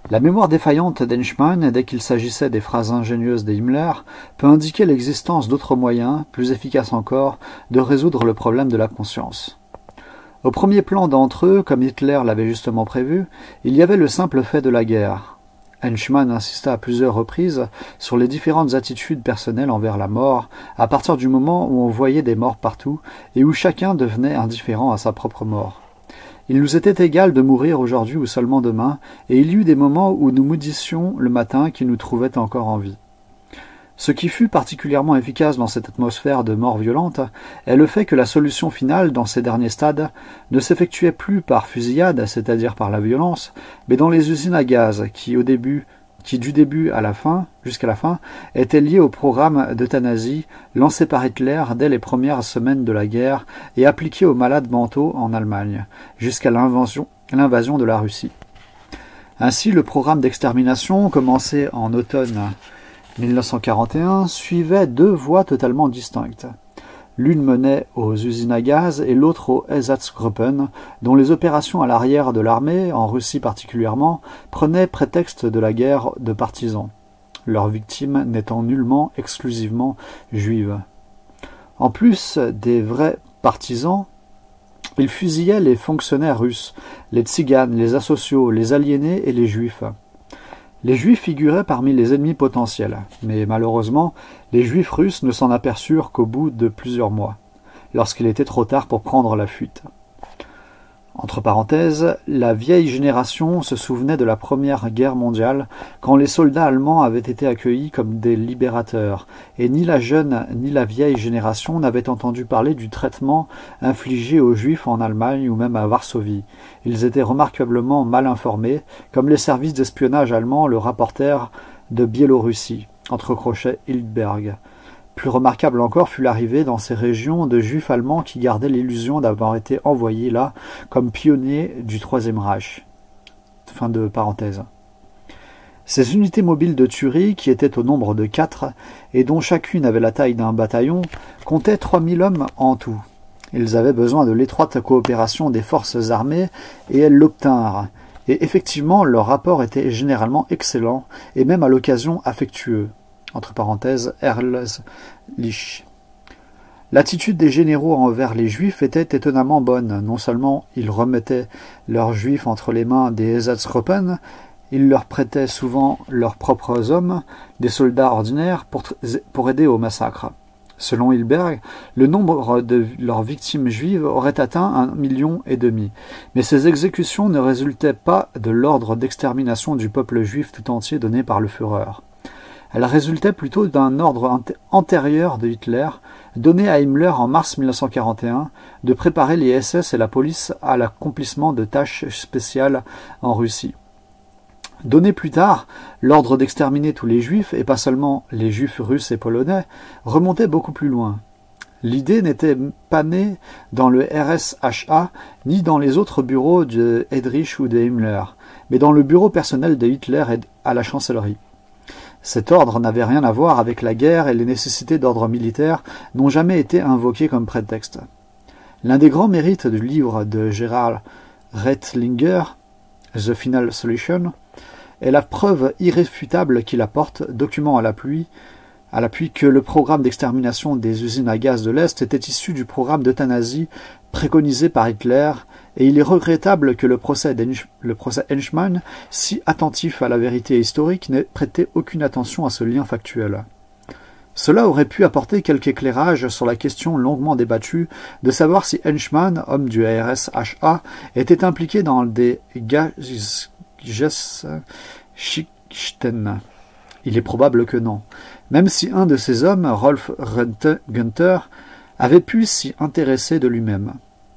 La mémoire défaillante d'Eichmann, dès qu'il s'agissait des phrases ingénieuses des Himmler, peut indiquer l'existence d'autres moyens, plus efficaces encore, de résoudre le problème de la conscience. Au premier plan d'entre eux, comme Hitler l'avait justement prévu, il y avait le simple fait de la guerre. Eichmann insista à plusieurs reprises sur les différentes attitudes personnelles envers la mort, à partir du moment où on voyait des morts partout et où chacun devenait indifférent à sa propre mort. Il nous était égal de mourir aujourd'hui ou seulement demain, et il y eut des moments où nous maudissions le matin qui nous trouvait encore en vie. Ce qui fut particulièrement efficace dans cette atmosphère de mort violente est le fait que la solution finale dans ces derniers stades ne s'effectuait plus par fusillade, c'est-à-dire par la violence, mais dans les usines à gaz qui du début à la fin, jusqu'à la fin, étaient liées au programme d'euthanasie lancé par Hitler dès les premières semaines de la guerre et appliqué aux malades mentaux en Allemagne, jusqu'à l'invasion de la Russie. Ainsi, le programme d'extermination, commencé en automne 1941, suivait deux voies totalement distinctes. L'une menait aux usines à gaz et l'autre aux Einsatzgruppen, dont les opérations à l'arrière de l'armée, en Russie particulièrement, prenaient prétexte de la guerre de partisans, leurs victimes n'étant nullement exclusivement juives. En plus des vrais partisans, ils fusillaient les fonctionnaires russes, les tziganes, les asociaux, les aliénés et les juifs. Les Juifs figuraient parmi les ennemis potentiels, mais malheureusement, les Juifs russes ne s'en aperçurent qu'au bout de plusieurs mois, lorsqu'il était trop tard pour prendre la fuite. Entre parenthèses, la vieille génération se souvenait de la Première Guerre mondiale, quand les soldats allemands avaient été accueillis comme des libérateurs, et ni la jeune ni la vieille génération n'avaient entendu parler du traitement infligé aux Juifs en Allemagne ou même à Varsovie. Ils étaient remarquablement mal informés, comme les services d'espionnage allemands le rapportèrent de Biélorussie, entre crochets Hildberg. Plus remarquable encore fut l'arrivée dans ces régions de Juifs allemands qui gardaient l'illusion d'avoir été envoyés là comme pionniers du Troisième Reich. Fin de parenthèse. Ces unités mobiles de tuerie, qui étaient au nombre de 4 et dont chacune avait la taille d'un bataillon, comptaient 3000 hommes en tout. Ils avaient besoin de l'étroite coopération des forces armées et elles l'obtinrent. Et effectivement, leur rapport était généralement excellent et même à l'occasion affectueux. Entre parenthèses, Ehrlich. L'attitude des généraux envers les Juifs était étonnamment bonne. Non seulement ils remettaient leurs Juifs entre les mains des Einsatzgruppen, ils leur prêtaient souvent leurs propres hommes, des soldats ordinaires, pour aider au massacre. Selon Hildberg, le nombre de leurs victimes juives aurait atteint 1,5 million, mais ces exécutions ne résultaient pas de l'ordre d'extermination du peuple juif tout entier donné par le Führer. Elle résultait plutôt d'un ordre antérieur de Hitler, donné à Himmler en mars 1941, de préparer les SS et la police à l'accomplissement de tâches spéciales en Russie. Donné plus tard, l'ordre d'exterminer tous les juifs, et pas seulement les juifs russes et polonais, remontait beaucoup plus loin. L'idée n'était pas née dans le RSHA, ni dans les autres bureaux de Heydrich ou de Himmler, mais dans le bureau personnel de Hitler à la chancellerie. Cet ordre n'avait rien à voir avec la guerre et les nécessités d'ordre militaire n'ont jamais été invoquées comme prétexte. L'un des grands mérites du livre de Gerhard Reitlinger, The Final Solution, est la preuve irréfutable qu'il apporte, document à l'appui, que le programme d'extermination des usines à gaz de l'Est était issu du programme d'euthanasie préconisé par Hitler, et il est regrettable que le procès Eichmann, si attentif à la vérité historique, n'ait prêté aucune attention à ce lien factuel. Cela aurait pu apporter quelque éclairage sur la question longuement débattue de savoir si Eichmann, homme du RSHA, était impliqué dans des Geschichten. Il est probable que non, même si un de ces hommes, Rolf Günther, avait pu s'y intéresser de lui-même.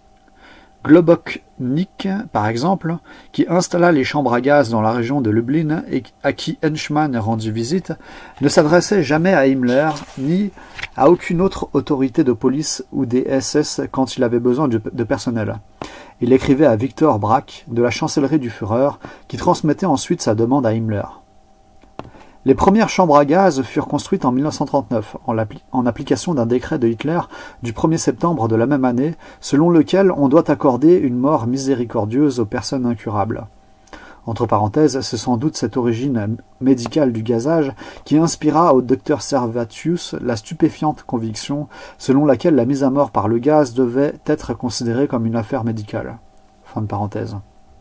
Globoknik, par exemple, qui installa les chambres à gaz dans la région de Lublin et à qui Eichmann rendit visite, ne s'adressait jamais à Himmler ni à aucune autre autorité de police ou des SS quand il avait besoin de personnel. Il écrivait à Viktor Brack de la chancellerie du Führer, qui transmettait ensuite sa demande à Himmler. Les premières chambres à gaz furent construites en 1939, en application d'un décret de Hitler du 1er septembre de la même année, selon lequel on doit accorder une mort miséricordieuse aux personnes incurables. Entre parenthèses, c'est sans doute cette origine médicale du gazage qui inspira au docteur Servatius la stupéfiante conviction selon laquelle la mise à mort par le gaz devait être considérée comme une affaire médicale. Fin de parenthèse.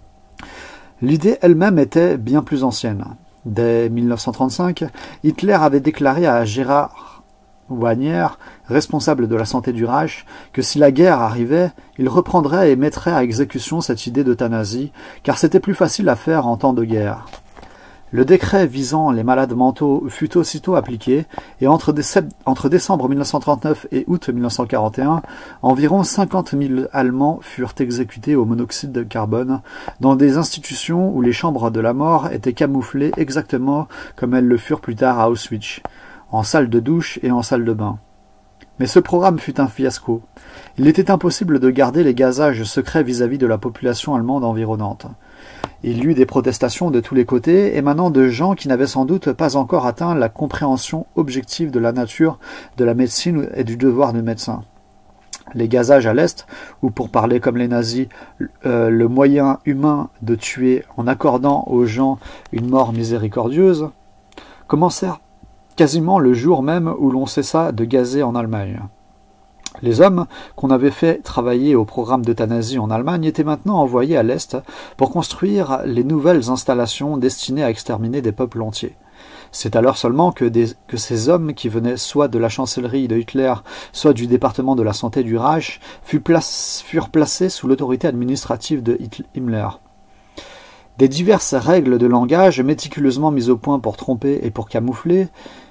L'idée elle-même était bien plus ancienne. Dès 1935, Hitler avait déclaré à Gérard Wagner, responsable de la santé du Reich, que si la guerre arrivait, il reprendrait et mettrait à exécution cette idée d'euthanasie, car c'était plus facile à faire en temps de guerre. Le décret visant les malades mentaux fut aussitôt appliqué, et entre décembre 1939 et août 1941, environ 50 000 Allemands furent exécutés au monoxyde de carbone, dans des institutions où les chambres de la mort étaient camouflées exactement comme elles le furent plus tard à Auschwitz, en salle de douche et en salle de bain. Mais ce programme fut un fiasco. Il était impossible de garder les gazages secrets vis-à-vis de la population allemande environnante. Il y eut des protestations de tous les côtés, émanant de gens qui n'avaient sans doute pas encore atteint la compréhension objective de la nature de la médecine et du devoir de médecin. Les gazages à l'Est, ou pour parler comme les nazis, le moyen humain de tuer en accordant aux gens une mort miséricordieuse, commencèrent quasiment le jour même où l'on cessa de gazer en Allemagne. Les hommes qu'on avait fait travailler au programme d'euthanasie en Allemagne étaient maintenant envoyés à l'Est pour construire les nouvelles installations destinées à exterminer des peuples entiers. C'est alors seulement que ces hommes qui venaient soit de la chancellerie de Hitler, soit du département de la santé du Reich, furent placés sous l'autorité administrative de Himmler. Des diverses règles de langage méticuleusement mises au point pour tromper et pour camoufler,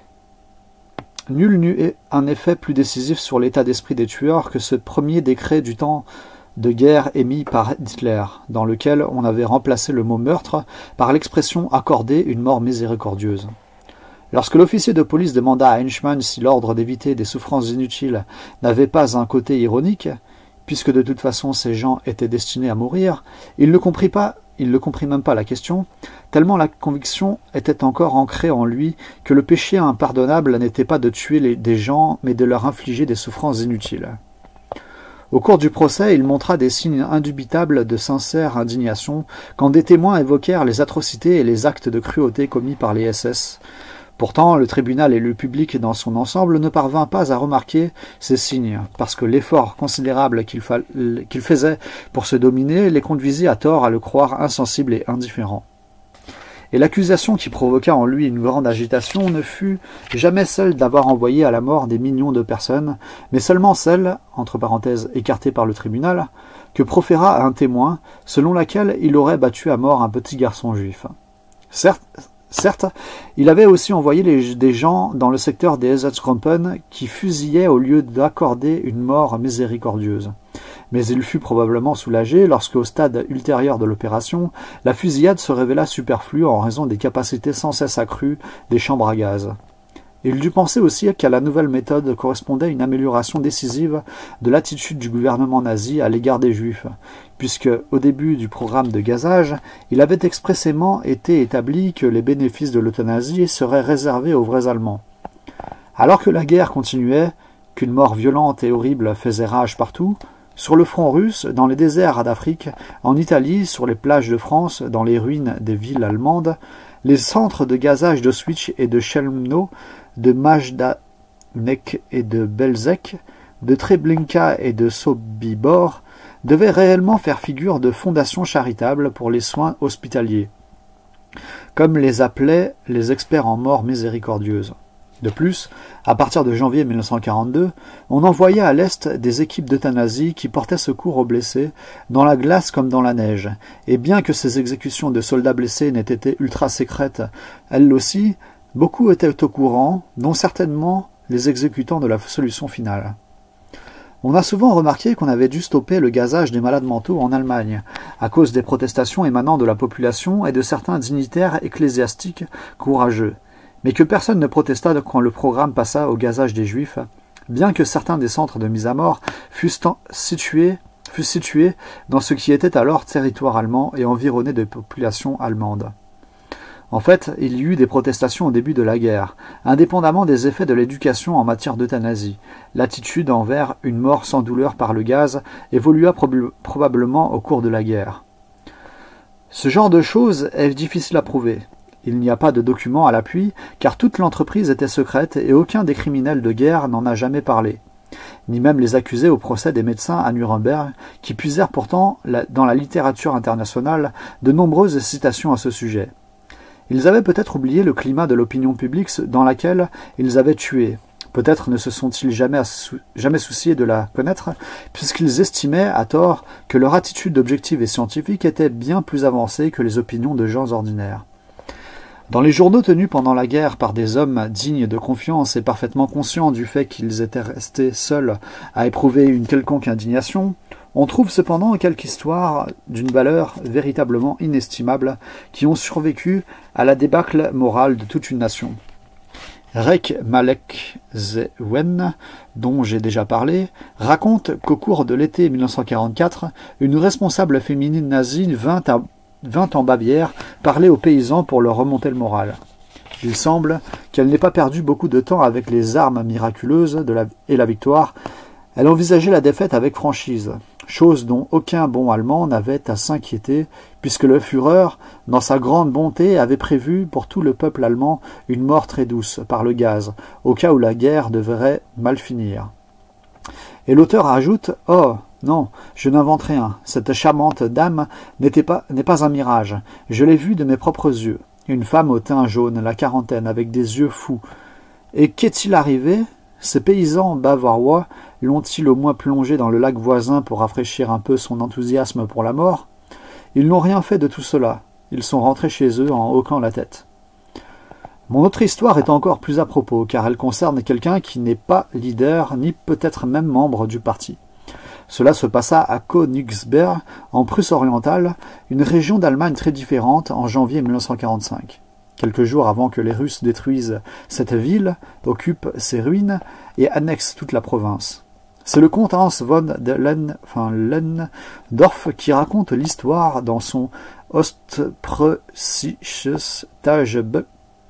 nul n'eut un effet plus décisif sur l'état d'esprit des tueurs que ce premier décret du temps de guerre émis par Hitler, dans lequel on avait remplacé le mot meurtre par l'expression accorder une mort miséricordieuse. Lorsque l'officier de police demanda à Eichmann si l'ordre d'éviter des souffrances inutiles n'avait pas un côté ironique, puisque de toute façon ces gens étaient destinés à mourir, il ne comprit même pas la question, tellement la conviction était encore ancrée en lui que le péché impardonnable n'était pas de tuer des gens, mais de leur infliger des souffrances inutiles. Au cours du procès, il montra des signes indubitables de sincère indignation quand des témoins évoquèrent les atrocités et les actes de cruauté commis par les SS. Pourtant, le tribunal et le public dans son ensemble ne parvinrent pas à remarquer ces signes, parce que l'effort considérable qu'il faisait pour se dominer les conduisit à tort à le croire insensible et indifférent. Et l'accusation qui provoqua en lui une grande agitation ne fut jamais celle d'avoir envoyé à la mort des millions de personnes, mais seulement celle, entre parenthèses écartée par le tribunal, que proféra un témoin, selon laquelle il aurait battu à mort un petit garçon juif. Certes, il avait aussi envoyé des gens dans le secteur des Einsatzgruppen qui fusillaient au lieu d'accorder une mort miséricordieuse. Mais il fut probablement soulagé lorsque, au stade ultérieur de l'opération, la fusillade se révéla superflue en raison des capacités sans cesse accrues des chambres à gaz. Il dut penser aussi qu'à la nouvelle méthode correspondait une amélioration décisive de l'attitude du gouvernement nazi à l'égard des Juifs, puisque, au début du programme de gazage, il avait expressément été établi que les bénéfices de l'euthanasie seraient réservés aux vrais Allemands. Alors que la guerre continuait, qu'une mort violente et horrible faisait rage partout, sur le front russe, dans les déserts d'Afrique, en Italie, sur les plages de France, dans les ruines des villes allemandes, les centres de gazage d'Auschwitz et de Chelmno, de Majdanek et de Belzec, de Treblinka et de Sobibor, devaient réellement faire figure de fondations charitables pour les soins hospitaliers, comme les appelaient les experts en mort miséricordieuse. De plus, à partir de janvier 1942, on envoya à l'Est des équipes d'euthanasie qui portaient secours aux blessés, dans la glace comme dans la neige, et bien que ces exécutions de soldats blessés n'aient été ultra-sécrètes, elles aussi, beaucoup étaient au courant, dont certainement les exécutants de la solution finale. On a souvent remarqué qu'on avait dû stopper le gazage des malades mentaux en Allemagne, à cause des protestations émanant de la population et de certains dignitaires ecclésiastiques courageux, mais que personne ne protesta quand le programme passa au gazage des Juifs, bien que certains des centres de mise à mort fussent situés dans ce qui était alors territoire allemand et environné de populations allemandes. En fait, il y eut des protestations au début de la guerre, indépendamment des effets de l'éducation en matière d'euthanasie. L'attitude envers une mort sans douleur par le gaz évolua probablement au cours de la guerre. Ce genre de choses est difficile à prouver. Il n'y a pas de documents à l'appui, car toute l'entreprise était secrète et aucun des criminels de guerre n'en a jamais parlé. Ni même les accusés au procès des médecins à Nuremberg, qui puisèrent pourtant dans la littérature internationale de nombreuses citations à ce sujet. Ils avaient peut-être oublié le climat de l'opinion publique dans laquelle ils avaient tué. Peut-être ne se sont-ils jamais souciés de la connaître, puisqu'ils estimaient, à tort, que leur attitude objective et scientifique était bien plus avancée que les opinions de gens ordinaires. Dans les journaux tenus pendant la guerre par des hommes dignes de confiance et parfaitement conscients du fait qu'ils étaient restés seuls à éprouver une quelconque indignation, on trouve cependant quelques histoires d'une valeur véritablement inestimable qui ont survécu à la débâcle morale de toute une nation. Rek Malek Zewen, dont j'ai déjà parlé, raconte qu'au cours de l'été 1944, une responsable féminine nazie vint en Bavière parler aux paysans pour leur remonter le moral. Il semble qu'elle n'ait pas perdu beaucoup de temps avec les armes miraculeuses et la victoire. Elle envisageait la défaite avec franchise, chose dont aucun bon Allemand n'avait à s'inquiéter, puisque le Führer, dans sa grande bonté, avait prévu pour tout le peuple allemand une mort très douce par le gaz, au cas où la guerre devrait mal finir. Et l'auteur ajoute « Oh, non, je n'invente rien. Cette charmante dame n'est pas un mirage. Je l'ai vue de mes propres yeux. Une femme au teint jaune, la quarantaine, avec des yeux fous. Et qu'est-il arrivé? Ces paysans bavarois l'ont-ils au moins plongé dans le lac voisin pour rafraîchir un peu son enthousiasme pour la mort? Ils n'ont rien fait de tout cela. Ils sont rentrés chez eux en hoquant la tête. Mon autre histoire est encore plus à propos, car elle concerne quelqu'un qui n'est pas leader, ni peut-être même membre du parti. Cela se passa à Königsberg, en Prusse orientale, une région d'Allemagne très différente, en janvier 1945. Quelques jours avant que les Russes détruisent cette ville, occupent ses ruines et annexent toute la province. C'est le comte Hans von Lehndorff qui raconte l'histoire dans son Ostpreußisches Tagebuch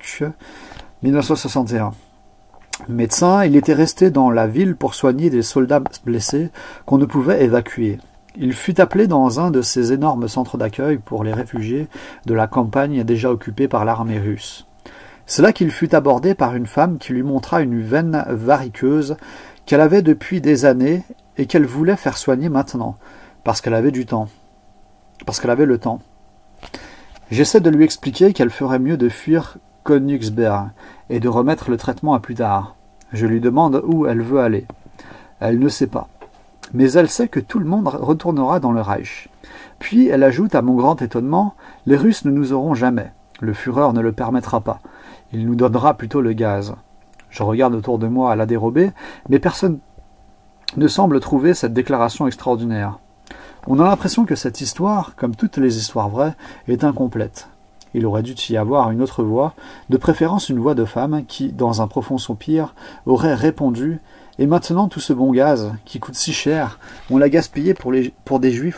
1961. Médecin, il était resté dans la ville pour soigner des soldats blessés qu'on ne pouvait évacuer. Il fut appelé dans un de ces énormes centres d'accueil pour les réfugiés de la campagne déjà occupée par l'armée russe. C'est là qu'il fut abordé par une femme qui lui montra une veine variqueuse qu'elle avait depuis des années et qu'elle voulait faire soigner maintenant, parce qu'elle avait du temps. Parce qu'elle avait le temps. J'essaie de lui expliquer qu'elle ferait mieux de fuir Königsberg et de remettre le traitement à plus tard. Je lui demande où elle veut aller. Elle ne sait pas. Mais elle sait que tout le monde retournera dans le Reich. Puis elle ajoute à mon grand étonnement, les Russes ne nous auront jamais. Le Führer ne le permettra pas. Il nous donnera plutôt le gaz. Je regarde autour de moi à la dérobée, mais personne ne semble trouver cette déclaration extraordinaire. On a l'impression que cette histoire, comme toutes les histoires vraies, est incomplète. Il aurait dû y avoir une autre voix, de préférence une voix de femme qui, dans un profond soupir, aurait répondu « Et maintenant tout ce bon gaz, qui coûte si cher, on l'a gaspillé pour des juifs ?»